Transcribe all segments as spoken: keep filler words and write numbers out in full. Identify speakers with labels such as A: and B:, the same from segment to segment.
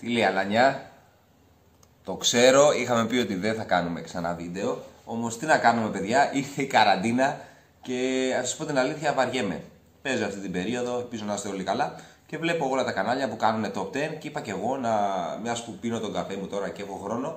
A: Τι λέει Αλανιά? Το ξέρω, είχαμε πει ότι δεν θα κάνουμε ξανά βίντεο. Όμως τι να κάνουμε παιδιά, ήρθε η καραντίνα και ας σας πω την αλήθεια βαριέμαι. Παίζω αυτή την περίοδο, ελπίζω να είστε όλοι καλά και βλέπω όλα τα κανάλια που κάνουν top δέκα και είπα και εγώ, να, μιας που πίνω τον καφέ μου τώρα και έχω χρόνο,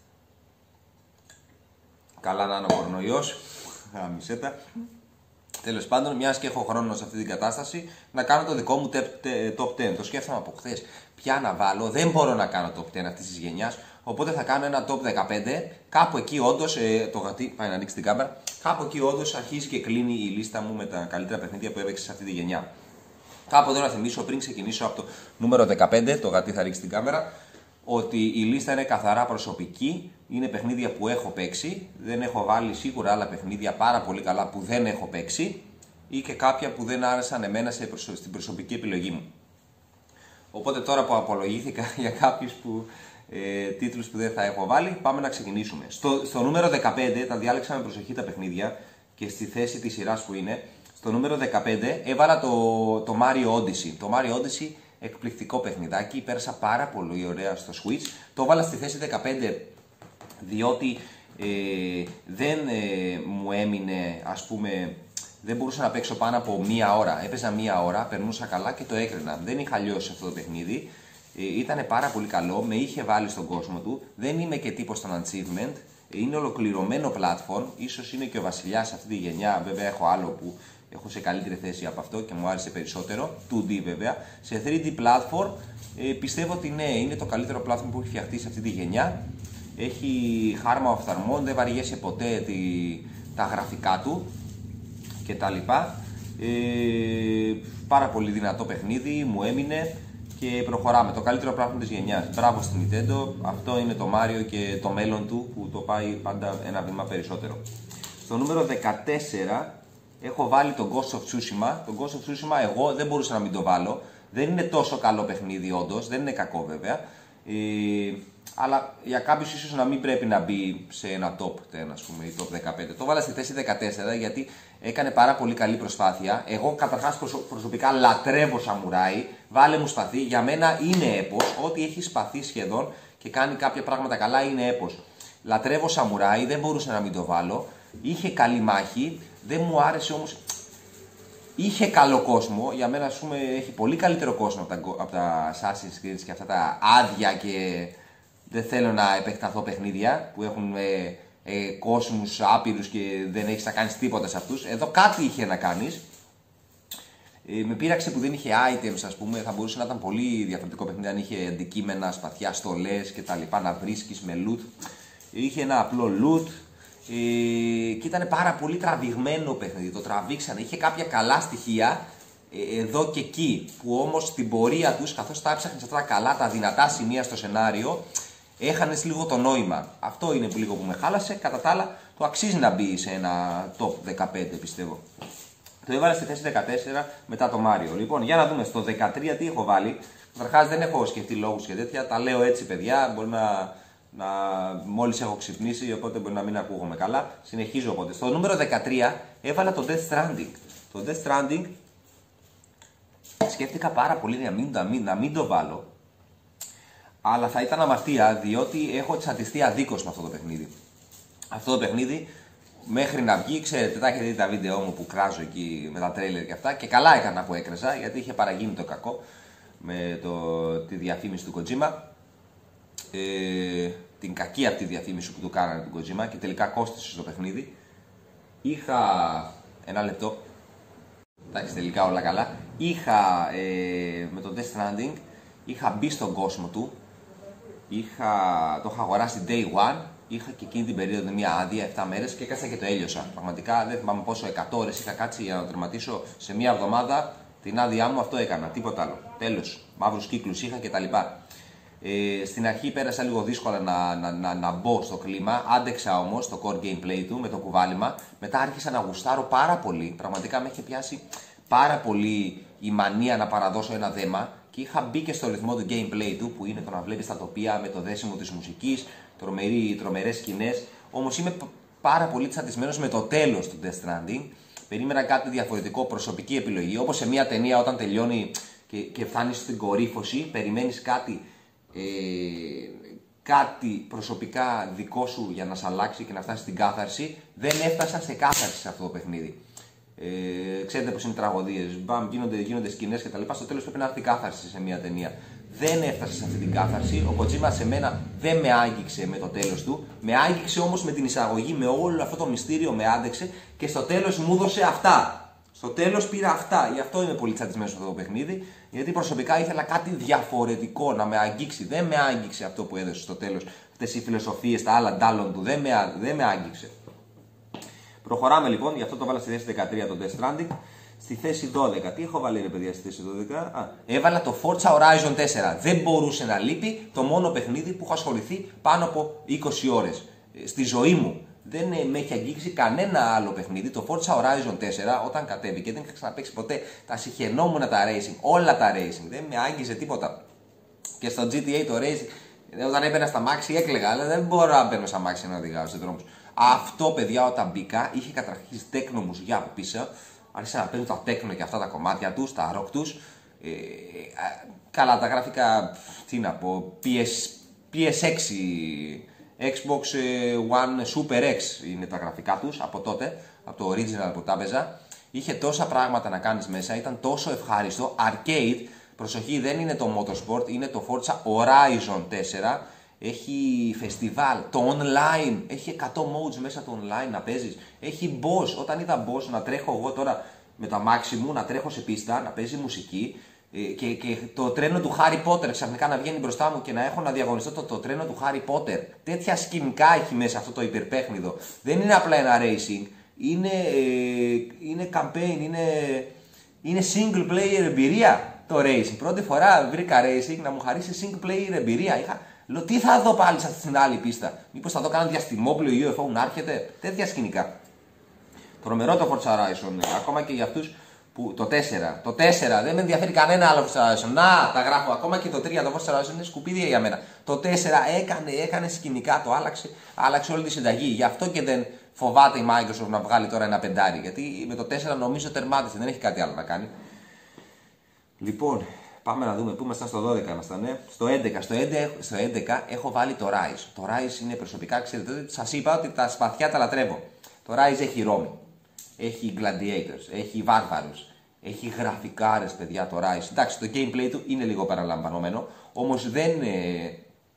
A: καλά να είναι ο κορονοϊός, γαμισέτα. Τέλος πάντων, μιας και έχω χρόνο σε αυτή την κατάσταση, να κάνω το δικό μου top δέκα. Το σκέφτομαι από χθες. Ποια να βάλω, δεν μπορώ να κάνω top δέκα αυτής της γενιάς. Οπότε θα κάνω ένα top δεκαπέντε. Κάπου εκεί όντως, ε, το γατί πάει να ανοίξει την κάμερα. Κάπου εκεί όντως αρχίζει και κλείνει η λίστα μου με τα καλύτερα παιχνίδια που έπαιξε σε αυτή τη γενιά. Κάπου εδώ να θυμίσω πριν ξεκινήσω από το νούμερο δεκαπέντε, το γατί θα ρίξει την κάμερα, ότι η λίστα είναι καθαρά προσωπική. Είναι παιχνίδια που έχω παίξει. Δεν έχω βάλει σίγουρα άλλα παιχνίδια πάρα πολύ καλά που δεν έχω παίξει ή και κάποια που δεν άρεσαν εμένα σε προσω... στην προσωπική επιλογή μου. Οπότε τώρα που απολογήθηκα για κάποιους που, ε, τίτλους που δεν θα έχω βάλει, πάμε να ξεκινήσουμε. Στο, στο νούμερο δεκαπέντε, τα διάλεξα με προσοχή τα παιχνίδια και στη θέση της σειράς που είναι. Στο νούμερο δεκαπέντε έβαλα το, το Mario Odyssey. Το Mario Odyssey, εκπληκτικό παιχνιδάκι, πέρασα πάρα πολύ ωραία στο Switch. Το έβαλα στη θέση δεκαπέντε διότι ε, δεν ε, μου έμεινε, ας πούμε, δεν μπορούσα να παίξω πάνω από μία ώρα. Έπαιζα μία ώρα, περνούσα καλά και το έκρινα. Δεν είχα λιώσει αυτό το παιχνίδι. Ε, ήταν πάρα πολύ καλό, με είχε βάλει στον κόσμο του. Δεν είμαι και τύπος των achievement. Είναι ολοκληρωμένο platform. Ίσως είναι και ο βασιλιάς σε αυτή τη γενιά. Βέβαια έχω άλλο που έχω σε καλύτερη θέση από αυτό και μου άρεσε περισσότερο. δύο ντι βέβαια. Σε θρι ντι platform ε, πιστεύω ότι ναι, είναι το καλύτερο platform που έχει φτιαχτεί σε αυτή τη γενιά. Έχει χάρμα οφθαλμών, δεν βαριέσαι ποτέ τη, τα γραφικά του και τα λοιπά. Ε, πάρα πολύ δυνατό παιχνίδι, μου έμεινε και προχωράμε. Το καλύτερο πράγμα της γενιάς. Μπράβο στην Nintendo, αυτό είναι το Mario και το μέλλον του που το πάει πάντα ένα βήμα περισσότερο. Στο νούμερο δεκατέσσερα έχω βάλει τον Ghost of Tsushima. Το Ghost of Tsushima εγώ δεν μπορούσα να μην το βάλω. Δεν είναι τόσο καλό παιχνίδι όντως, δεν είναι κακό βέβαια. Ε, αλλά για κάποιους ίσως να μην πρέπει να μπει σε ένα top δέκα, ας πούμε, ή top δεκαπέντε. Το βάλα στη θέση δεκατέσσερα γιατί έκανε πάρα πολύ καλή προσπάθεια. Εγώ καταρχάς προσωπικά λατρεύω σαμουράι. Βάλε μου σπαθί, για μένα είναι έπος. Ό,τι έχει σπαθί σχεδόν και κάνει κάποια πράγματα καλά είναι έπος. Λατρεύω σαμουράι, δεν μπορούσα να μην το βάλω. Είχε καλή μάχη, δεν μου άρεσε όμως. Είχε καλό κόσμο, για μένα ας πούμε έχει πολύ καλύτερο κόσμο από τα, από τα Assassin's Creed και αυτά τα άδεια και δεν θέλω να επεκταθώ παιχνίδια που έχουν ε, ε, κόσμους άπειρους και δεν έχεις να κάνεις τίποτα σε αυτούς. Εδώ κάτι είχε να κάνεις. Ε, με πείραξε που δεν είχε items, ας πούμε, θα μπορούσε να ήταν πολύ διαφορετικό παιχνίδι αν είχε αντικείμενα, σπαθιά, στολές κτλ. Να βρίσκεις με loot. Είχε ένα απλό loot. Ε, και ήταν πάρα πολύ τραβηγμένο παιχνίδι, το τραβήξανε, είχε κάποια καλά στοιχεία ε, εδώ και εκεί που όμως στην πορεία τους, καθώς τα έψαχνες αυτά τα καλά, τα δυνατά σημεία στο σενάριο, έχανες λίγο το νόημα. Αυτό είναι που λίγο που με χάλασε, κατά τα άλλα το αξίζει να μπει σε ένα top δεκαπέντε πιστεύω. Το έβαλα στη θέση δεκατέσσερα μετά το Mario. Λοιπόν, για να δούμε στο δεκατρία τι έχω βάλει. Καταρχάς δεν έχω σκεφτεί λόγους και τέτοια, τα λέω έτσι παιδιά, μπορεί να... Να, μόλις έχω ξυπνήσει, οπότε μπορεί να μην ακούγομαι καλά. Συνεχίζω οπότε. Στο νούμερο δεκατρία έβαλα το Death Stranding. Το Death Stranding σκέφτηκα πάρα πολύ να μην, να μην, να μην το βάλω. Αλλά θα ήταν αμαρτία, διότι έχω τσατιστεί αδίκως με αυτό το παιχνίδι. Αυτό το παιχνίδι μέχρι να βγει, ξέρετε, τα έχετε δει τα βίντεο μου που κράζω εκεί με τα τρέιλερ και αυτά. Και καλά έκανα που έκραζα, γιατί είχε παραγίνει το κακό με το, τη διαφήμιση του Kojima. Ε, την κακή αυτή διαφήμιση που του κάνανε του Kojima και τελικά κόστησε στο παιχνίδι. Είχα ένα λεπτό. Εντάξει, τελικά όλα καλά. Είχα ε, με το Death Stranding είχα μπει στον κόσμο του. Είχα, το είχα αγοράσει day one. Είχα και εκείνη την περίοδο μια άδεια επτά μέρες και έκατσα και το έλειωσα. Πραγματικά δεν θυμάμαι πόσο, εκατό ώρες είχα κάτσει για να τερματίσω σε μια εβδομάδα την άδειά μου. Αυτό έκανα, τίποτα άλλο. Τέλος. Μαύρους κύκλους είχα κτλ. Ε, στην αρχή πέρασα λίγο δύσκολα να, να, να, να μπω στο κλίμα, άντεξα όμως το core gameplay του με το κουβάλιμα. Μετά άρχισα να γουστάρω πάρα πολύ, πραγματικά με είχε πιάσει πάρα πολύ η μανία να παραδώσω ένα δέμα και είχα μπει και στο ρυθμό του gameplay του που είναι το να βλέπεις τα τοπία με το δέσιμο της μουσικής, τρομερή, τρομερές σκηνές. Όμως είμαι πάρα πολύ τσαντισμένος με το τέλος του Death Stranding. Περίμενα κάτι διαφορετικό, προσωπική επιλογή, όπως σε μια ταινία όταν τελειώνει και, και φτάνεις στην κορύφωση, περιμένεις κάτι ε, κάτι προσωπικά δικό σου για να σε αλλάξει και να φτάσει στην κάθαρση. Δεν έφτασα σε κάθαρση σε αυτό το παιχνίδι. Ε, ξέρετε πως είναι τραγωδίες, μπαμ, γίνονται, γίνονται σκηνές κτλ. Στο τέλος πρέπει να έρθει κάθαρση σε μια ταινία. Δεν έφτασε σε αυτή την κάθαρση. Ο Kojima σε μένα δεν με άγγιξε με το τέλος του. Με άγγιξε όμως με την εισαγωγή, με όλο αυτό το μυστήριο με άντεξε και στο τέλος μου έδωσε αυτά. Στο τέλος πήρα αυτά. Γι' αυτό είμαι πολύ τσατισμένος σε αυτό το παιχνίδι. Γιατί προσωπικά ήθελα κάτι διαφορετικό να με αγγίξει. Δεν με άγγιξε αυτό που έδωσε στο τέλος. Αυτές οι φιλοσοφίες, τα άλλα ντάλλον του. Δεν με, δεν με άγγιξε. Προχωράμε λοιπόν, γι' αυτό το βάλα στη θέση δεκατρία το Death Stranding. Στη θέση δώδεκα, τι έχω βάλει ρε παιδιά στη θέση δώδεκα. Α, έβαλα το Forza Horizon τέσσερα. Δεν μπορούσε να λείπει, το μόνο παιχνίδι που έχω ασχοληθεί πάνω από είκοσι ώρες. Στη ζωή μου δεν με έχει αγγίξει κανένα άλλο παιχνίδι. Το Forza Horizon τέσσερα όταν κατέβηκε δεν είχα ξαναπαίξει ποτέ. Τα συχαινόμουν τα racing, όλα τα racing. Δεν με άγγιζε τίποτα. Και στο τζι τι έι το racing, όταν έμπαινα στα μάξι έκλαιγα, αλλά δεν μπορώ να μπαίνω στα μάξι να οδηγάω στους δρόμους. Αυτό, παιδιά, όταν μπήκα, είχε καταρχήν τέκνο μουσική από πίσω. Άρχισα να παίρνουν τα τέκνο και αυτά τα κομμάτια τους, τα rock τους. Ε, καλά, τα γραφικά, τι να πω, πι ες, πι ες έξι, Xbox One Super X είναι τα γραφικά τους από τότε, από το original που τα έπαιζα. Είχε τόσα πράγματα να κάνεις μέσα, ήταν τόσο ευχάριστο. Arcade, προσοχή, δεν είναι το Motorsport, είναι το Forza Horizon τέσσερα. Έχει φεστιβάλ, το online, έχει εκατό modes μέσα το online να παίζεις. Έχει boss, όταν είδα boss να τρέχω εγώ τώρα με τα μάξι μου, να τρέχω σε πίστα, να παίζει μουσική και, και το τρένο του Harry Potter ξαφνικά να βγαίνει μπροστά μου και να έχω να διαγωνιστώ το, το τρένο του Harry Potter. Τέτοια σκηνικά έχει μέσα αυτό το υπερπέχνιδο. Δεν είναι απλά ένα racing, είναι, ε, είναι campaign, είναι, είναι single player εμπειρία το racing. Πρώτη φορά βρήκα racing να μου χαρίσει single player εμπειρία. Είχα... Λέω, τι θα δω πάλι σε αυτή την άλλη πίστα. Μήπως θα δω κανένα διαστημόπλαιο γιου εφ ο να έρχεται. Τέτοια σκηνικά. Τρομερό το Forza Horizon. Ακόμα και για αυτούς που. Το τέσσερα. Το τέσσερα δεν με ενδιαφέρει κανένα άλλο Forza Horizon. Να, τα γράφω. Ακόμα και το τρία το Forza Horizon είναι σκουπίδια για μένα. Το τέσσερα έκανε, έκανε σκηνικά, το άλλαξε, άλλαξε όλη τη συνταγή. Γι' αυτό και δεν φοβάται η Microsoft να βγάλει τώρα ένα πεντάρι. Γιατί με το τέσσερα νομίζω τερμάτισε. Δεν έχει κάτι άλλο να κάνει. Λοιπόν. Πάμε να δούμε πού ήμασταν στο δώδεκα, ήμασταν, ναι. Στο έντεκα. Στο έντεκα, στο έντεκα έχω βάλει το Rise. Το Rise είναι προσωπικά, ξέρετε, σας είπα ότι τα σπαθιά τα λατρεύω. Το Rise έχει Ρώμη, έχει Gladiators, έχει Βάρβαρους, έχει γραφικάρες, παιδιά, το Rise. Εντάξει, το gameplay του είναι λίγο παραλαμβανωμένο, όμως δεν είναι...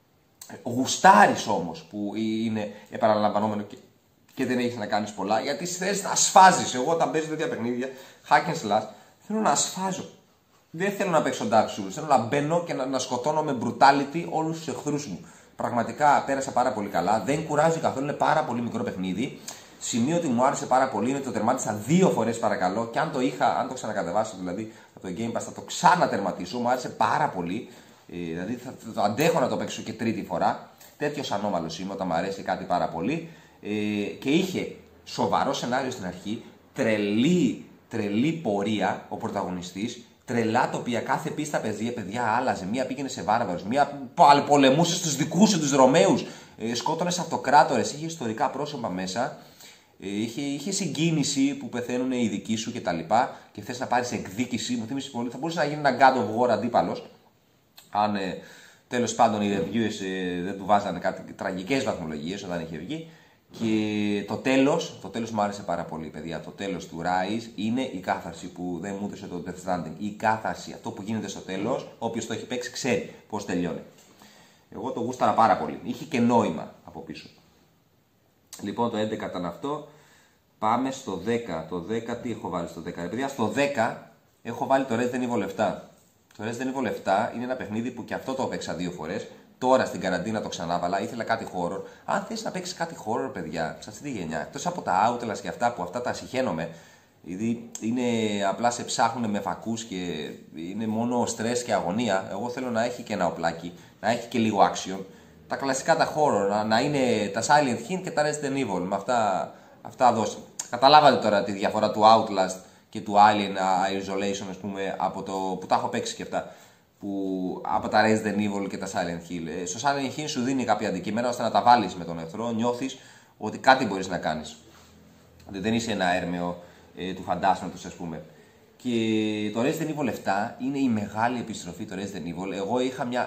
A: Γουστάρεις όμως που είναι επαναλαμβανόμενο και, και δεν έχεις να κάνεις πολλά, γιατί θες να σφάζεις. Εγώ όταν παίζω τέτοια παιχνίδια, hack and slash, θέλω να σφάζω. Δεν θέλω να παίξω Dark Souls, θέλω να μπαίνω και να, να σκοτώνω με brutality όλους τους εχθρούς μου. Πραγματικά πέρασα πάρα πολύ καλά, δεν κουράζει καθόλου, είναι πάρα πολύ μικρό παιχνίδι. Σημείο ότι μου άρεσε πάρα πολύ είναι ότι το τερμάτισα δύο φορές παρακαλώ και αν το είχα, αν το ξανακατεβάσω δηλαδή από το Game Pass θα το ξανατερματίσω, μου άρεσε πάρα πολύ. Ε, δηλαδή θα, θα το αντέχω να το παίξω και τρίτη φορά. Τέτοιος ανώμαλος είμαι όταν μου αρέσει κάτι πάρα πολύ. Ε, και είχε σοβαρό σενάριο στην αρχή, τρελή, τρελή πορεία ο πρωταγωνιστής. Τρελά τοπία, κάθε πίστα παιδιά, παιδιά άλλαζε. Μία πήγαινε σε βάρβαρους, μία πολεμούσε στους δικούς σου, τους Ρωμαίους. Ε, σκότωνες αυτοκράτορες, είχε ιστορικά πρόσωπα μέσα. Ε, είχε, είχε συγκίνηση που πεθαίνουν οι δικοί σου κτλ. Και, και θες να πάρεις εκδίκηση. Μου θύμισε πολύ. Θα μπορούσε να γίνει ένα God of War αντίπαλος. Αν ε, τέλος πάντων οι reviewers ε, δεν του βάζανε κάτι τραγικές βαθμολογίες όταν είχε βγει. Και το τέλος, το τέλος μου άρεσε πάρα πολύ, παιδιά. Το τέλος του Rise είναι η κάθαρση που δεν μου έδωσε το Death Stranding. Η κάθαρση, αυτό που γίνεται στο τέλος, όποιος το έχει παίξει ξέρει πώς τελειώνει. Εγώ το γούσταρα πάρα πολύ. Είχε και νόημα από πίσω. Λοιπόν, το έντεκα ήταν αυτό. Πάμε στο δέκα. Το δέκα, τι έχω βάλει στο δέκα, ρε παιδιά. Στο δέκα έχω βάλει το Resident Evil επτά. Το Resident Evil επτά είναι ένα παιχνίδι που και αυτό το έπαιξα δύο φορές. Τώρα στην καραντίνα το ξανάβαλα, ήθελα κάτι horror. Αν θες να παίξεις κάτι horror, παιδιά, σε αυτή τη γενιά, εκτός από τα Outlast και αυτά που αυτά τα συχαίνομαι, δηλαδή είναι απλά σε ψάχνουν με φακούς και είναι μόνο στρες και αγωνία. Εγώ θέλω να έχει και ένα οπλάκι, να έχει και λίγο action. Τα κλασικά τα horror, να, να είναι τα Silent Hill και τα Resident Evil. Με αυτά, αυτά δώσε. Καταλάβατε τώρα τη διαφορά του Outlast και του Alien Isolation, ας πούμε, από το που τα έχω παίξει και αυτά. Που, από τα Resident Evil και τα Silent Hill. Ε, στο Silent Hill σου δίνει κάποια αντικείμενα ώστε να τα βάλεις με τον εχθρό, νιώθεις ότι κάτι μπορείς να κάνεις. Ότι δεν είσαι ένα έρμεο ε, του φαντάσματος, ας πούμε. Και το Resident Evil επτά είναι η μεγάλη επιστροφή το Resident Evil. Εγώ είχα μια...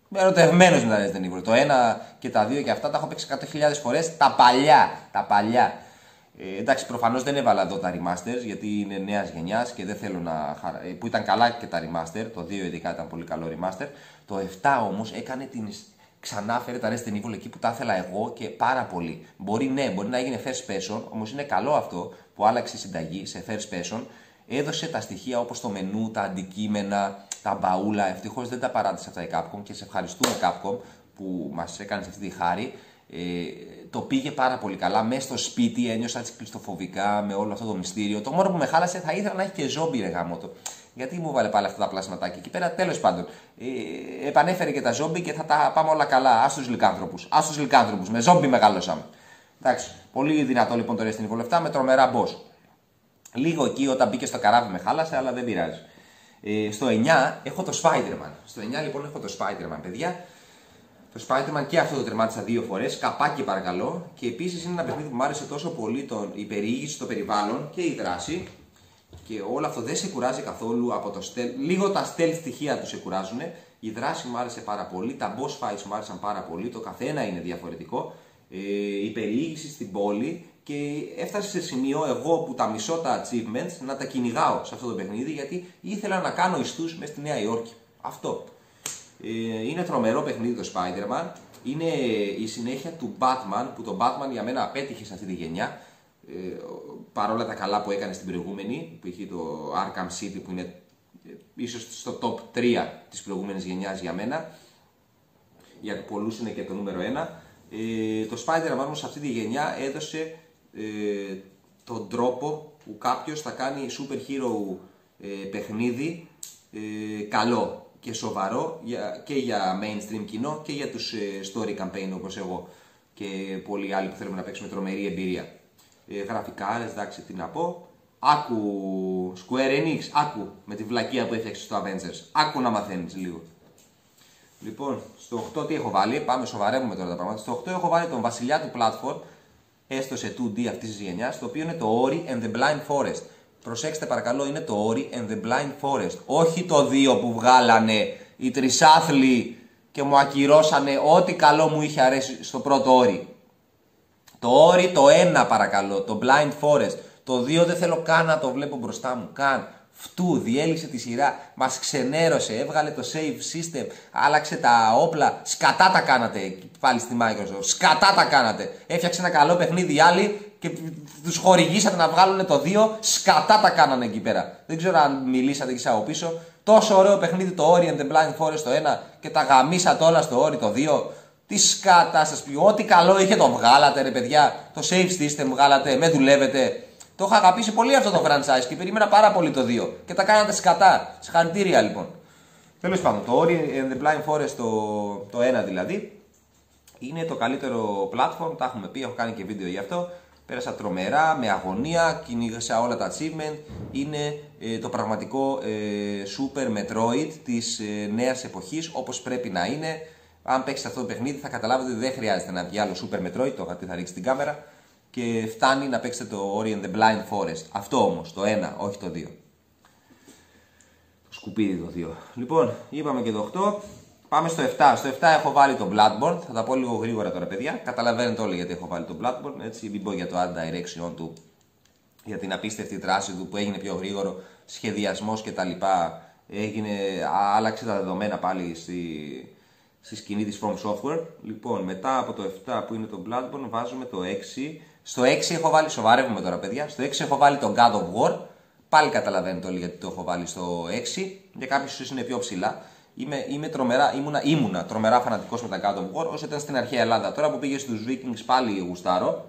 A: Ερωτευμένος με τα Resident Evil. Το ένα και τα δύο και αυτά τα έχω παίξει εκατό χιλιάδες φορές. Τα παλιά. Τα παλιά. Ε, εντάξει, προφανώς δεν έβαλα εδώ τα remasters γιατί είναι νέας γενιάς και δεν θέλω να. Που ήταν καλά και τα remaster. Το δύο ειδικά ήταν πολύ καλό remaster. Το επτά όμως έκανε την. Ξανά φέρε τα Resident Evil εκεί που τα ήθελα εγώ και πάρα πολύ. Μπορεί ναι, μπορεί να έγινε first person, όμως είναι καλό αυτό που άλλαξε η συνταγή σε first person. Έδωσε τα στοιχεία όπως το μενού, τα αντικείμενα, τα μπαούλα. Ευτυχώς δεν τα παράτησε αυτά η Capcom και σε ευχαριστούμε Capcom που μας έκανε αυτή τη χάρη. Ε, το πήγε πάρα πολύ καλά. Μέσα στο σπίτι ένιωσα έτσι κλειστοφοβικά με όλο αυτό το μυστήριο. Το μόνο που με χάλασε θα ήθελα να έχει και ζόμπι, ρε γάμο. Γιατί μου βάλε πάλι αυτά τα πλάσματάκια εκεί πέρα. Τέλος πάντων, ε, επανέφερε και τα ζόμπι και θα τα πάμε όλα καλά. Ας τους λυκάνθρωπους. Ας τους λυκάνθρωπους. Με ζόμπι μεγάλωσαμε. Εντάξει, πολύ δυνατό λοιπόν το Resident Evil επτά με τρομερά boss. Λίγο εκεί όταν μπήκε στο καράβι με χάλασε, αλλά δεν πειράζει. Ε, στο εννιά έχω το Spider-Man. Στο εννιά λοιπόν έχω το Spider-Man, παιδιά. Το Spider-Man και αυτό το τερμάτισα δύο φορές. Καπάκι παρακαλώ. Και επίσης είναι ένα παιχνίδι που μου άρεσε τόσο πολύ τον, η περιήγηση στο περιβάλλον και η δράση. Και όλο αυτό δεν σε κουράζει καθόλου από το stealth. Λίγο τα stealth στοιχεία του σε κουράζουν. Η δράση μου άρεσε πάρα πολύ. Τα boss fights μου άρεσαν πάρα πολύ. Το καθένα είναι διαφορετικό. Ε, η περιήγηση στην πόλη. Και έφτασε σε σημείο εγώ που τα μισώ τα achievements να τα κυνηγάω σε αυτό το παιχνίδι γιατί ήθελα να κάνω ιστούς μέσα στη Νέα Υόρκη. Αυτό. Ε, είναι τρομερό παιχνίδι το Spider-Man. Είναι η συνέχεια του Batman που το Batman για μένα απέτυχε σε αυτή τη γενιά. Ε, παρόλα τα καλά που έκανε στην προηγούμενη που είχε το Arkham City που είναι ε, ίσως στο top τρία της προηγούμενης γενιάς για μένα. Για πολλούς είναι και το νούμερο ένα. Ε, το Spider-Man όμως σε αυτή τη γενιά έδωσε ε, τον τρόπο που κάποιος θα κάνει super hero ε, παιχνίδι ε, καλό και σοβαρό για, και για mainstream κοινό και για τους ε, story campaign όπως εγώ και πολλοί άλλοι που θέλουμε να παίξουμε τρομερή εμπειρία. Ε, γραφικά, εντάξει, τι να πω. Άκου Square Enix, άκου με τη βλακεία που έφτιαξε στο Avengers. Άκου να μαθαίνεις λίγο. Λοιπόν, στο οκτώ τι έχω βάλει, πάμε σοβαρεύουμε τώρα τα πράγματα. Στο οκτώ έχω βάλει τον βασιλιά του platform, έστω σε δύο ντι αυτής της γενιάς, το οποίο είναι το Ori and the Blind Forest. Προσέξτε παρακαλώ, είναι το Ori and the Blind Forest. Όχι το δύο που βγάλανε οι τρισάθλοι και μου ακυρώσανε ό,τι καλό μου είχε αρέσει στο πρώτο Ori. Το Ori το ένα παρακαλώ, το Blind Forest. Το δύο δεν θέλω καν να το βλέπω μπροστά μου, καν. Φτού, διέλυσε τη σειρά, μας ξενέρωσε, έβγαλε το save system, άλλαξε τα όπλα, σκατά τα κάνατε πάλι στη Microsoft, σκατά τα κάνατε. Έφτιαξε ένα καλό παιχνίδι οι άλλοι και τους χορηγήσατε να βγάλουν το δύο, σκατά τα κάνανε εκεί πέρα. Δεν ξέρω αν μιλήσατε εκεί από πίσω. Τόσο ωραίο παιχνίδι το Ori and the Blind Forest το ένα και τα γαμίσατε όλα στο Ori το δύο. Τι σκατά σας πει, ό,τι καλό είχε το βγάλατε ρε παιδιά, το save system βγάλατε, με δουλεύετε. Το είχα αγαπήσει πολύ αυτό το franchise και περίμενα πάρα πολύ το δύο. Και τα κάνατε σκατά. Συγχαρητήρια λοιπόν. Τέλος πάντων, το Ori and the Blind Forest το, το ένα δηλαδή είναι το καλύτερο platform. Τα έχουμε πει, έχω κάνει και βίντεο γι' αυτό. Πέρασα τρομερά, με αγωνία, κυνήγασα όλα τα achievement. Είναι ε, το πραγματικό ε, Super Metroid της ε, νέας εποχής όπως πρέπει να είναι. Αν παίξετε αυτό το παιχνίδι θα καταλάβετε ότι δεν χρειάζεται να βγει άλλο Super Metroid. Το χαρτί θα ρίξει την κάμερα. Και φτάνει να παίξετε το Ori and the Blind Forest. Αυτό όμως, το ένα, όχι το δύο. Το σκουπίδι το δύο. Λοιπόν, είπαμε και το οκτώ. Πάμε στο επτά. Στο επτά έχω βάλει το Bloodborne. Θα τα πω λίγο γρήγορα τώρα, παιδιά. Καταλαβαίνετε όλοι γιατί έχω βάλει το Bloodborne. Έτσι, μην πω για το art direction του, για την απίστευτη δράση του που έγινε πιο γρήγορο, σχεδιασμός κτλ. Έγινε, άλλαξε τα δεδομένα πάλι στη, στη σκηνή της From Software. Λοιπόν, μετά από το επτά που είναι το Bloodborne, βάζουμε το έξι. Στο έξι έχω βάλει, σοβαρεύουμε τώρα παιδιά, στο έξι έχω βάλει τον God of War. Πάλι καταλαβαίνετε όλοι γιατί το έχω βάλει στο έξι. Για κάποιους ίσως είναι πιο ψηλά. Είμαι, είμαι τρομερά, ήμουνα, ήμουνα τρομερά φανατικός με τα God of War όσο ήταν στην αρχαία Ελλάδα. Τώρα που πήγε στους Vikings πάλι γουστάρω.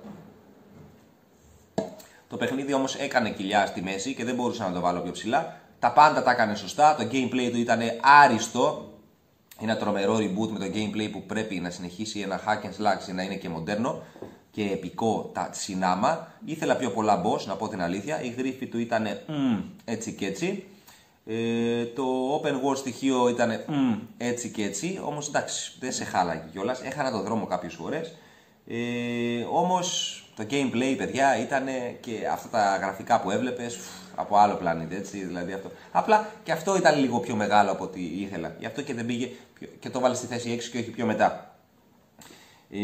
A: Το παιχνίδι όμως έκανε κοιλιά στη μέση και δεν μπορούσα να το βάλω πιο ψηλά. Τα πάντα τα έκανε σωστά, το gameplay του ήταν άριστο. Ένα τρομερό reboot με το gameplay που πρέπει να συνεχίσει ένα hack and slash να είναι και μοντέρνο και επικό τα συνάμα. Ήθελα πιο πολλά boss, να πω την αλήθεια. Η γρήφη του ήταν mm, έτσι και έτσι. Ε, το open world στοιχείο ήταν mm, έτσι και έτσι. Όμως εντάξει, δεν σε χάλαγε κιόλας. Έχανα το δρόμο κάποιες φορές. Ε, όμως το gameplay, παιδιά, ήταν και αυτά τα γραφικά που έβλεπες από άλλο πλανήτη, έτσι, δηλαδή αυτό. Απλά και αυτό ήταν λίγο πιο μεγάλο από ό,τι ήθελα. Γι' αυτό και δεν πήγε και το βάλε στη θέση έξι και όχι πιο μετά. Ε,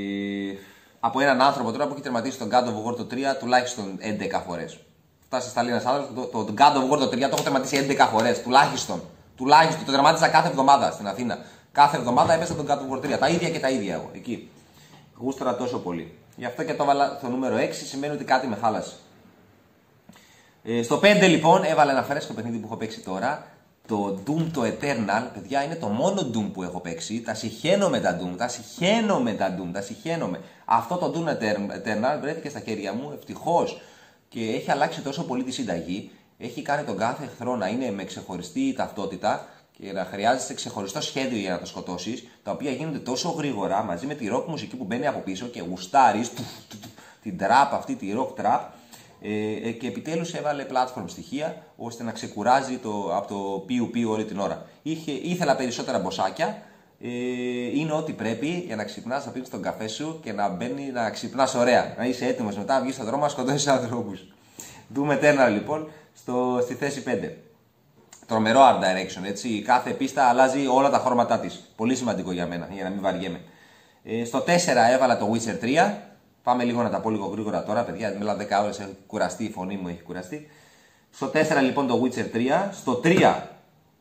A: από έναν άνθρωπο τώρα που έχει τερματίσει τον God of War το τρία τουλάχιστον έντεκα φορές. Φτάσει στα λίγα άνθρωπο, το, το God of War το τρία το έχω τερματίσει έντεκα φορές, τουλάχιστον. Τουλάχιστον το τερματίσα κάθε εβδομάδα στην Αθήνα. Κάθε εβδομάδα έπαιζα τον God of War τρία. Τα ίδια και τα ίδια εγώ εκεί. Γούστορα τόσο πολύ. Γι' αυτό και το έβαλα στο νούμερο έξι, σημαίνει ότι κάτι με χάλασε. Ε, στο πέντε λοιπόν έβαλα ένα φρέσκο παιχνίδι που έχω παίξει τώρα. Το Doom το Eternal, παιδιά, είναι το μόνο Doom που έχω παίξει. Τα συχαίνω με τα Doom, τα συχαίνω με τα Doom, τα συχαίνω με. Αυτό το Doom Eternal βρέθηκε στα χέρια μου, ευτυχώς. Και έχει αλλάξει τόσο πολύ τη συνταγή. Έχει κάνει τον κάθε εχθρό να είναι με ξεχωριστή ταυτότητα και να χρειάζεσαι ξεχωριστό σχέδιο για να το σκοτώσεις. Τα οποία γίνονται τόσο γρήγορα μαζί με τη rock μουσική που μπαίνει από πίσω και γουστάρεις την trap, αυτή τη rock trap. Ε, και επιτέλους έβαλε platform στοιχεία ώστε να ξεκουράζει το, από το πιου πιου όλη την ώρα. Είχε, ήθελα περισσότερα μποσάκια. Ε, είναι ό,τι πρέπει για να ξυπνάς, να πίνεις τον καφέ σου και να μπαίνει να ξυπνάς ωραία. Να είσαι έτοιμος μετά να βγεις στον δρόμο να σκοτώσεις ανθρώπους. Doom Eternal λοιπόν στο, στη θέση πέντε. Τρομερό art direction, έτσι. Κάθε πίστα αλλάζει όλα τα χρώματά της. Πολύ σημαντικό για μένα, για να μην βαριέμαι. Ε, στο τέσσερα έβαλα το Witcher τρία. Πάμε λίγο να τα πω λίγο γρήγορα τώρα, παιδιά. Μιλάω δέκα ώρες, έχει κουραστεί η φωνή μου, έχει κουραστεί. Στο τέσσερα λοιπόν το Witcher τρία. Στο τρία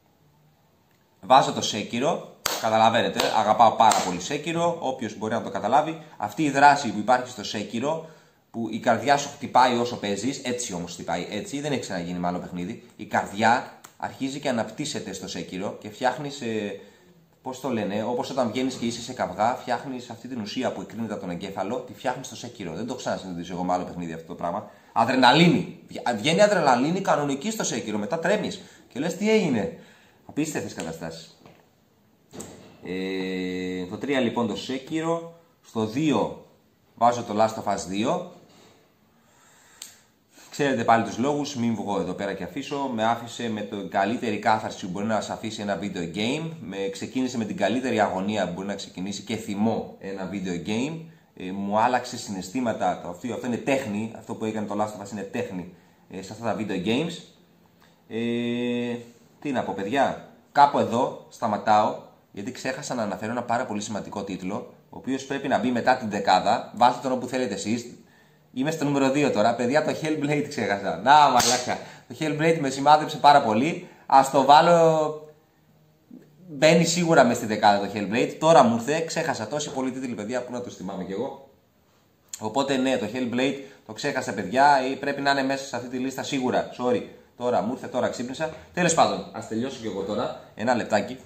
A: βάζω το Sekiro. Καταλαβαίνετε, αγαπάω πάρα πολύ Sekiro. Όποιος μπορεί να το καταλάβει. Αυτή η δράση που υπάρχει στο Sekiro, που η καρδιά σου χτυπάει όσο παίζεις, έτσι όμως χτυπάει, έτσι, δεν έχει ξαναγίνει με άλλο παιχνίδι. Η καρδιά αρχίζει και αναπτύσσεται στο Sekiro και φτιάχνεις. Ε, Πώς το λένε, όπως όταν βγαίνεις και είσαι σε καυγά, φτιάχνεις αυτή την ουσία που εκρίνεται από τον εγκέφαλο, τη φτιάχνεις στο Sekiro. Δεν το ξανασυνδετήσω εγώ με άλλο παιχνίδι αυτό το πράγμα. Αδρεναλίνη. Βγαίνει αδρεναλίνη κανονική στο Sekiro, μετά τρέμεις και λες τι έγινε. Απίστευτες καταστάσεις. Ε, το τρία λοιπόν το Sekiro. Στο δύο βάζω το Last of Us δύο. Ξέρετε πάλι τους λόγους, μην βγω εδώ πέρα και αφήσω. Με άφησε με την καλύτερη κάθαρση που μπορεί να σας αφήσει ένα video game. Με ξεκίνησε με την καλύτερη αγωνία που μπορεί να ξεκινήσει και θυμό ένα video game. Ε, μου άλλαξε συναισθήματα. Το, αυτό, αυτό είναι τέχνη. Αυτό που έκανε το Last of Us είναι τέχνη ε, σε αυτά τα video games. Ε, τι να πω, παιδιά. Κάπου εδώ σταματάω γιατί ξέχασα να αναφέρω ένα πάρα πολύ σημαντικό τίτλο. Ο οποίος πρέπει να μπει μετά την δεκάδα. Βάστε τον όπου θέλετε εσείς. Είμαι στο νούμερο δύο τώρα, παιδιά, το Hellblade ξέχασα. Να, μαλάκα. Το Hellblade με σημάδεψε πάρα πολύ. Ας το βάλω. Μπαίνει σίγουρα μες στη δεκάδα το Hellblade. Τώρα μου ήρθε, ξέχασα τόσοι πολλοί τίτλοι, παιδιά, που να τους θυμάμαι κι εγώ. Οπότε ναι, το Hellblade το ξέχασα, παιδιά. Πρέπει να είναι μέσα σε αυτή τη λίστα σίγουρα. Sorry. Τώρα μου ήρθε, τώρα ξύπνησα. Τέλος πάντων, ας τελειώσω κι εγώ τώρα. Ένα λεπτάκι.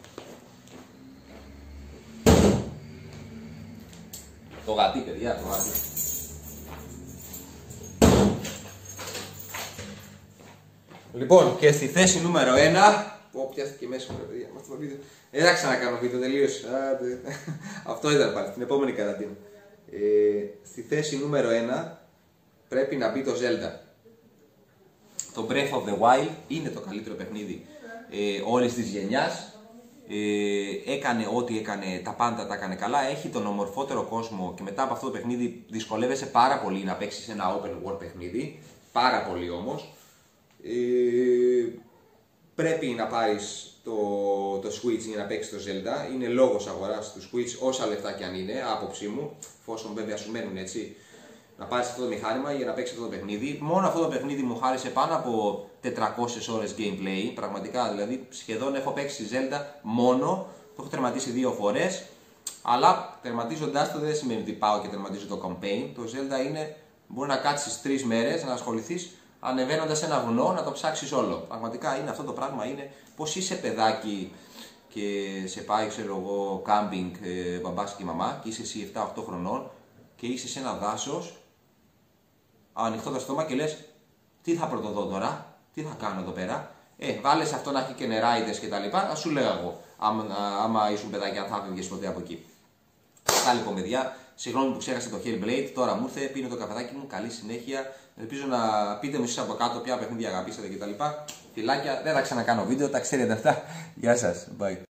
A: Το γατί, παιδιά, το γατί. Λοιπόν, και στη θέση νούμερο ένα. Πω, πιάστηκε μέσα μου, παιδιά, με αυτό το βίντεο. Δεν θα ξανακάνω βίντεο, τελείωσε. Αυτό ήταν πάλι, την επόμενη καραντίνα. Ε, στη θέση νούμερο ένα πρέπει να μπει το Zelda. Το Breath of the Wild είναι το καλύτερο παιχνίδι ε, όλης της γενιάς. Ε, έκανε ό,τι έκανε, τα πάντα τα έκανε καλά. Έχει τον ομορφότερο κόσμο και μετά από αυτό το παιχνίδι δυσκολεύεσαι πάρα πολύ να παίξεις ένα open world παιχνίδι. Πάρα πολύ όμως. Ε, πρέπει να πάρεις το, το Switch για να παίξεις το Zelda. Είναι λόγος αγοράς του Switch όσα λεφτά και αν είναι, άποψή μου, εφόσον βέβαια σου μένουν, έτσι, να πάρεις αυτό το μηχάνημα για να παίξεις αυτό το παιχνίδι. Μόνο αυτό το παιχνίδι μου χάρισε πάνω από τετρακόσιες ώρες gameplay, πραγματικά, δηλαδή σχεδόν έχω παίξει Zelda μόνο, το έχω τερματίσει δύο φορές, αλλά τερματίζοντάς το δεν σημαίνει ότι πάω και τερματίζω το campaign. Το Zelda είναι, μπορεί να κάτσεις τρεις μέρες να ασχοληθείς ανεβαίνοντας ένα βουνό να το ψάξεις όλο. Πραγματικά είναι αυτό το πράγμα, είναι πως είσαι παιδάκι και σε πάει, ξέρω εγώ, κάμπινγκ ε, μπαμπάς και μαμά και είσαι εσύ επτά οκτώ χρονών και είσαι σε ένα δάσος ανοιχτό το στόμα και λες τι θα πρωτοδώ τώρα, τι θα κάνω εδώ πέρα. Ε, βάλες αυτό να έχει και νεράιδες και τα λοιπά, ας σου λέω εγώ, άμα, άμα ήσουν παιδάκι αν θα έφευγες ποτέ από εκεί. Αυτά λοιπόν, παιδιά, συγγνώμη που ξέχασα το Hellblade, τώρα μου ήρθε, πίνω το καφεδάκι μου, καλή συνέχεια. Ελπίζω να πείτε μου εσείς από κάτω ποια παιχνίδια αγαπήσατε κτλ. Φιλάκια, δεν θα ξανακάνω βίντεο, τα ξέρετε αυτά. Γεια σας, bye.